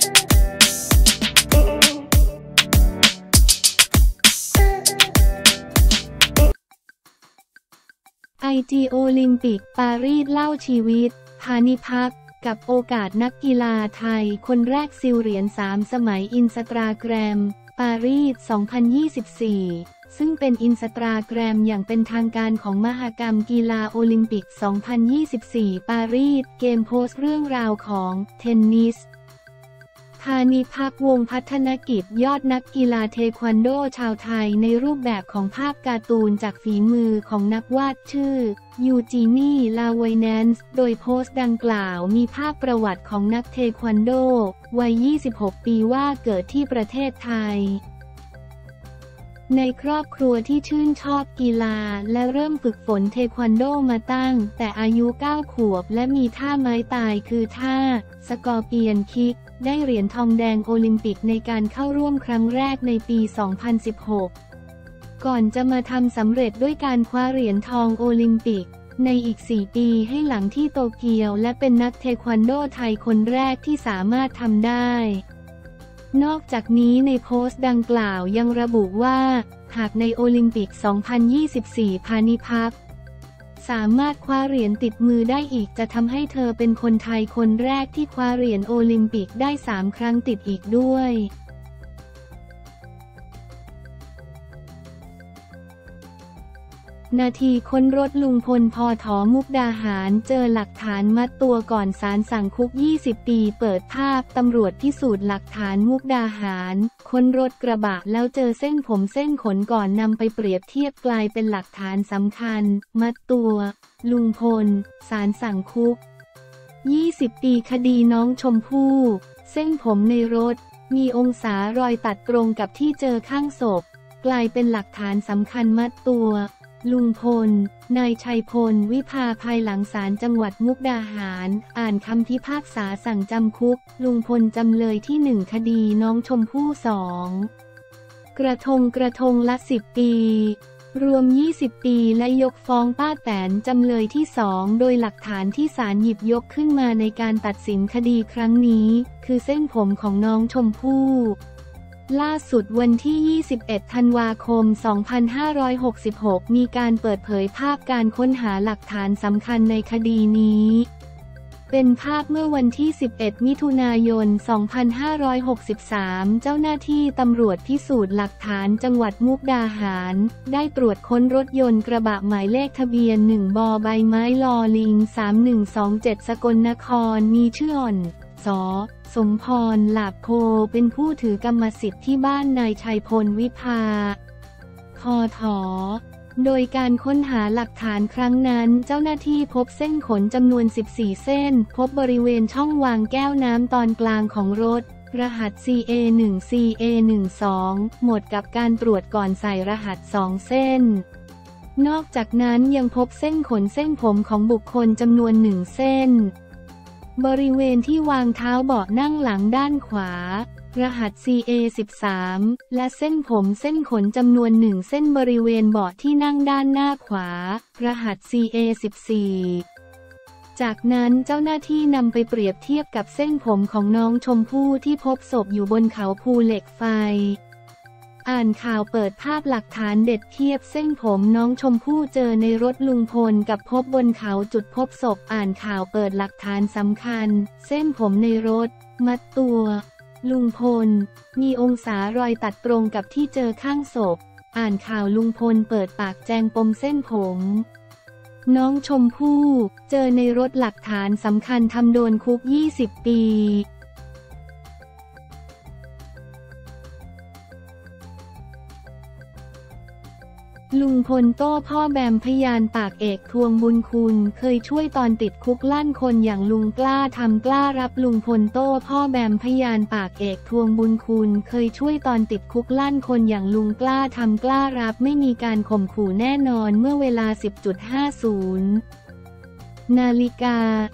IG โอลิมปิกปารีสเล่าชีวิตพานิพักษ์กับโอกาสนักกีฬาไทยคนแรกซิลเหรียญ3 สมัยอินสตาแกรมปารีส 2024 ซึ่งเป็นอินสตาแกรมอย่างเป็นทางการของมหกรรมกีฬาโอลิมปิก 2024 ปารีสเกมโพสต์เรื่องราวของเทนนิสพานิพักษ์วงศ์พัฒนกิจยอดนักกีฬาเทควันโดชาวไทยในรูปแบบของภาพการ์ตูนจากฝีมือของนักวาดชื่อยูจีนีลาไวแนนซ์โดยโพสต์ดังกล่าวมีภาพประวัติของนักเทควันโดวัย 26 ปีว่าเกิดที่ประเทศไทยในครอบครัวที่ชื่นชอบกีฬาและเริ่มฝึกฝนเทควันโดมาตั้งแต่อายุ 9 ขวบและมีท่าไม้ตายคือท่าสกอร์เปียนคิกได้เหรียญทองแดงโอลิมปิกในการเข้าร่วมครั้งแรกในปี 2016 ก่อนจะมาทำสำเร็จด้วยการคว้าเหรียญทองโอลิมปิกในอีก 4 ปีให้หลังที่โตเกียวและเป็นนักเทควันโดไทยคนแรกที่สามารถทำได้นอกจากนี้ในโพสต์ดังกล่าวยังระบุว่าหากในโอลิมปิก 2024 พานิพักษ์สามารถคว้าเหรียญติดมือได้อีกจะทำให้เธอเป็นคนไทยคนแรกที่คว้าเหรียญโอลิมปิกได้ 3 ครั้งติดอีกด้วยนาทีค้นรถลุงพล ภถ.มุกดาหารเจอหลักฐานมัดตัวก่อนศาลสั่งคุก 20 ปีเปิดภาพตำรวจพิสูจน์หลักฐานมุกดาหารค้นรถกระบะแล้วเจอเส้นผมเส้นขนก่อนนำไปเปรียบเทียบกลายเป็นหลักฐานสำคัญมัดตัวลุงพลศาลสั่งคุก 20 ปีคดีน้องชมพู่เส้นผมในรถมีองศารอยตัดตรงกับที่เจอข้างศพกลายเป็นหลักฐานสำคัญมัดตัวลุงพลนายชัยพลวิภาภายหลังศาลจังหวัดมุกดาหารอ่านคำพิพากษาสั่งจำคุกลุงพลจำเลยที่ 1 คดีน้องชมพู่ 2 กระทงละ 10 ปีรวม 20 ปีและยกฟ้องป้าแตนจำเลยที่ 2 โดยหลักฐานที่ศาลหยิบยกขึ้นมาในการตัดสินคดีครั้งนี้คือเส้นผมของน้องชมพู่ล่าสุดวันที่ 21 ธันวาคม 2566 มีการเปิดเผยภาพการค้นหาหลักฐานสำคัญในคดีนี้เป็นภาพเมื่อวันที่ 11 มิถุนายน 2563 เจ้าหน้าที่ตำรวจพิสูจน์หลักฐานจังหวัดมุกดาหารได้ตรวจค้นรถยนต์กระบะหมายเลขทะเบียน 1 บใบไม้ลอลิง 3127 สกลนครมีชื่ออ่อนสสมพร หลาโพเป็นผู้ถือกรรมสิทธิ์ที่บ้านนายชัยพลวิภาคถ.โดยการค้นหาหลักฐานครั้งนั้นเจ้าหน้าที่พบเส้นขนจำนวน 14 เส้นพบบริเวณช่องวางแก้วน้ำตอนกลางของรถรหัส CA1 CA12 หมดกับการตรวจก่อนใส่รหัส 2 เส้นนอกจากนั้นยังพบเส้นขนเส้นผมของบุคคลจำนวน 1 เส้นบริเวณที่วางเท้าเบาะนั่งหลังด้านขวารหัส CA13 และเส้นผมเส้นขนจำนวน 1 เส้นบริเวณเบาะที่นั่งด้านหน้าขวารหัส CA14 จากนั้นเจ้าหน้าที่นำไปเปรียบเทียบกับเส้นผมของน้องชมพู่ที่พบศพอยู่บนเขาภูเหล็กไฟอ่านข่าวเปิดภาพหลักฐานเด็ดเทียบเส้นผมน้องชมพู่เจอในรถลุงพลกับพบบนเขาจุดพบศพอ่านข่าวเปิดหลักฐานสำคัญเส้นผมในรถมัดตัวลุงพลมีองศารอยตัดตรงกับที่เจอข้างศพอ่านข่าวลุงพลเปิดปากแจงปมเส้นผมน้องชมพู่เจอในรถหลักฐานสำคัญทำโดนคุก 20 ปีลุงพลโต้พ่อแบมพยานปากเอกทวงบุญคุณเคยช่วยตอนติดคุกลั่นคนอย่างลุงกล้าทำกล้ารับลุงพลโต้พ่อแบมพยานปากเอกทวงบุญคุณเคยช่วยตอนติดคุกลั่นคนอย่างลุงกล้าทำกล้ารับไม่มีการข่มขู่แน่นอนเมื่อเวลา 10.50 นาฬิกา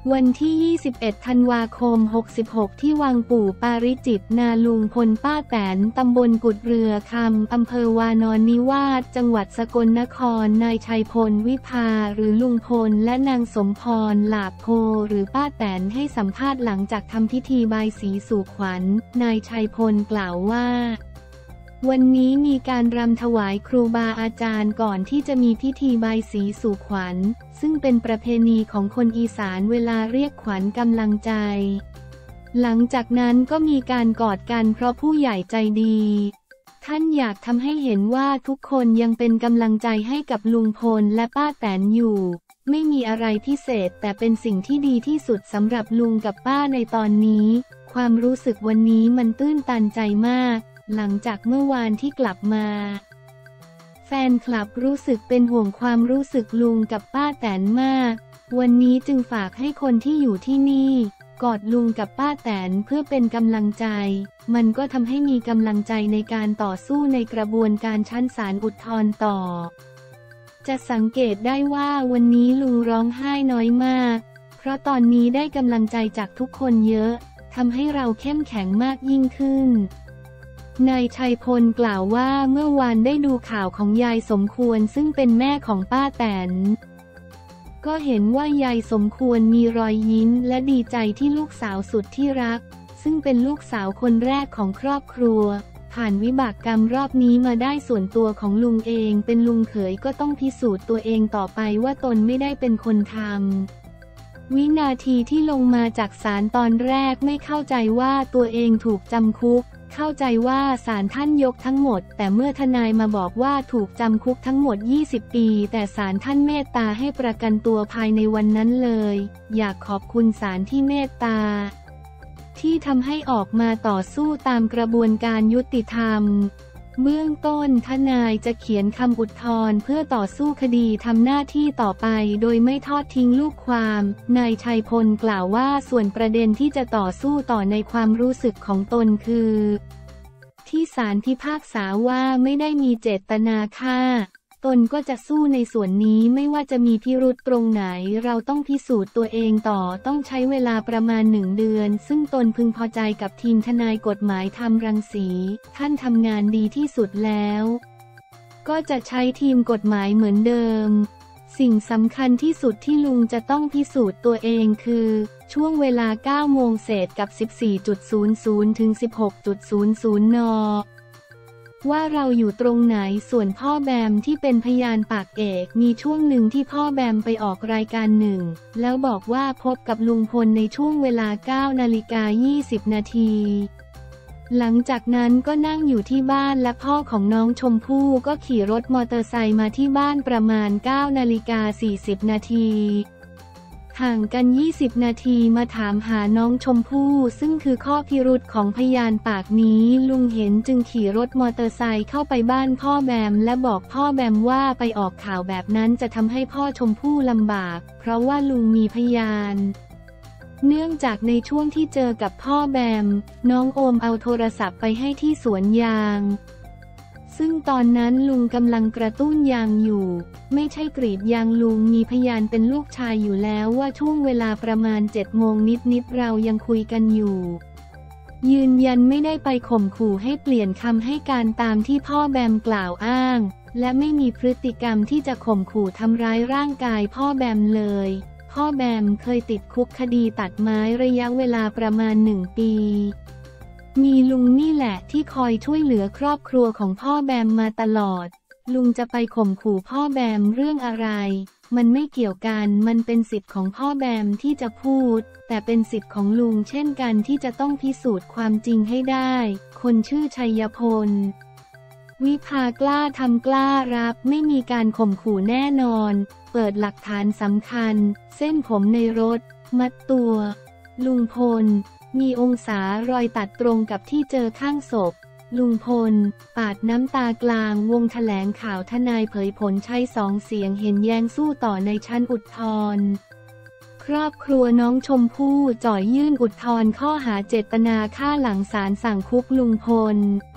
วันที่ 21 ธันวาคม 66 ที่วังปู่ปาริจิตรนาลุงพลป้าแตนตำบลกุดเรือคำอำเภอวานอนนิวาสจังหวัดสกลนครนายชัยพลวิภาหรือลุงพลและนางสมพรหลาโพหรือป้าแตนให้สัมภาษณ์หลังจากทำพิธีบายสีสู่ขวัญนายชัยพลกล่าวว่าวันนี้มีการรำถวายครูบาอาจารย์ก่อนที่จะมีพิธีบายสีสู่ขวัญซึ่งเป็นประเพณีของคนอีสานเวลาเรียกขวัญกำลังใจหลังจากนั้นก็มีการกอดกันเพราะผู้ใหญ่ใจดีท่านอยากทำให้เห็นว่าทุกคนยังเป็นกำลังใจให้กับลุงพลและป้าแตนอยู่ไม่มีอะไรพิเศษแต่เป็นสิ่งที่ดีที่สุดสำหรับลุงกับป้าในตอนนี้ความรู้สึกวันนี้มันตื้นตันใจมากหลังจากเมื่อวานที่กลับมาแฟนคลับรู้สึกเป็นห่วงความรู้สึกลุงกับป้าแตนมากวันนี้จึงฝากให้คนที่อยู่ที่นี่กอดลุงกับป้าแตนเพื่อเป็นกำลังใจมันก็ทำให้มีกำลังใจในการต่อสู้ในกระบวนการชั้นศาลอุทธรณ์ต่อจะสังเกตได้ว่าวันนี้ลุงร้องไห้น้อยมากเพราะตอนนี้ได้กำลังใจจากทุกคนเยอะทำให้เราเข้มแข็งมากยิ่งขึ้นนายชัยพลกล่าวว่าเมื่อวานได้ดูข่าวของยายสมควรซึ่งเป็นแม่ของป้าแตนก็เห็นว่ายายสมควรมีรอยยิ้มและดีใจที่ลูกสาวสุดที่รักซึ่งเป็นลูกสาวคนแรกของครอบครัวผ่านวิบากกรรมรอบนี้มาได้ส่วนตัวของลุงเองเป็นลุงเขยก็ต้องพิสูจน์ตัวเองต่อไปว่าตนไม่ได้เป็นคนทำวินาทีที่ลงมาจากศาลตอนแรกไม่เข้าใจว่าตัวเองถูกจำคุกเข้าใจว่าศาลท่านยกทั้งหมดแต่เมื่อทนายมาบอกว่าถูกจำคุกทั้งหมด20 ปีแต่ศาลท่านเมตตาให้ประกันตัวภายในวันนั้นเลยอยากขอบคุณศาลที่เมตตาที่ทำให้ออกมาต่อสู้ตามกระบวนการยุติธรรมเบื้องต้นทนายจะเขียนคำอุทธรณ์เพื่อต่อสู้คดีทำหน้าที่ต่อไปโดยไม่ทอดทิ้งลูกความนายชัยพลกล่าวว่าส่วนประเด็นที่จะต่อสู้ต่อในความรู้สึกของตนคือที่ศาลพิพากษาว่าไม่ได้มีเจตนาฆ่าตนก็จะสู้ในส่วนนี้ไม่ว่าจะมีพิรุธตรงไหนเราต้องพิสูจน์ตัวเองต่อต้องใช้เวลาประมาณ1 เดือนซึ่งตนพึงพอใจกับทีมทนายกฎหมายธรรมรังสีท่านทำงานดีที่สุดแล้วก็จะใช้ทีมกฎหมายเหมือนเดิมสิ่งสำคัญที่สุดที่ลุงจะต้องพิสูจน์ตัวเองคือช่วงเวลา 9 โมงเศษกับ 14.00 ถึง 16.00 น.ว่าเราอยู่ตรงไหนส่วนพ่อแบมที่เป็นพยานปากเอกมีช่วงหนึ่งที่พ่อแบมไปออกรายการหนึ่งแล้วบอกว่าพบกับลุงพลในช่วงเวลา 9:20 นาทีหลังจากนั้นก็นั่งอยู่ที่บ้านและพ่อของน้องชมพู่ก็ขี่รถมอเตอร์ไซค์มาที่บ้านประมาณ 9:40 นาทีห่างกัน20 นาทีมาถามหาน้องชมพู่ซึ่งคือข้อพิรุธของพยานปากนี้ลุงเห็นจึงขี่รถมอเตอร์ไซค์เข้าไปบ้านพ่อแบมและบอกพ่อแบมว่าไปออกข่าวแบบนั้นจะทำให้พ่อชมพู่ลำบากเพราะว่าลุงมีพยานเนื่องจากในช่วงที่เจอกับพ่อแบมน้องโอมเอาโทรศัพท์ไปให้ที่สวนยางซึ่งตอนนั้นลุงกำลังกระตุ้นยางอยู่ไม่ใช่กรีดยางลุงมีพยานเป็นลูกชายอยู่แล้วว่าช่วงเวลาประมาณ7 โมงนิดเรายังคุยกันอยู่ยืนยันไม่ได้ไปข่มขู่ให้เปลี่ยนคำให้การตามที่พ่อแบมกล่าวอ้างและไม่มีพฤติกรรมที่จะข่มขู่ทำร้ายร่างกายพ่อแบมเลยพ่อแบมเคยติดคุกคดีตัดไม้ระยะเวลาประมาณ1 ปีมีลุงนี่แหละที่คอยช่วยเหลือครอบครัวของพ่อแบมมาตลอดลุงจะไปข่มขู่พ่อแบมเรื่องอะไรมันไม่เกี่ยวกันมันเป็นสิทธิ์ของพ่อแบมที่จะพูดแต่เป็นสิทธิ์ของลุงเช่นกันที่จะต้องพิสูจน์ความจริงให้ได้คนชื่อชัยพลวิภากล้าทำกล้ารับไม่มีการข่มขู่แน่นอนเปิดหลักฐานสำคัญเส้นผมในรถมัดตัวลุงพลมีองศารอยตัดตรงกับที่เจอข้างศพลุงพลปาดน้ำตากลางวงแถลงข่าวทนายเผยผลใช้2 เสียงเห็นแย้งสู้ต่อในชั้นอุทธรณ์ครอบครัวน้องชมพู่จ่อยยื่นอุทธรณ์ข้อหาเจตนาฆ่าหลังศาลสั่งคุกลุงพล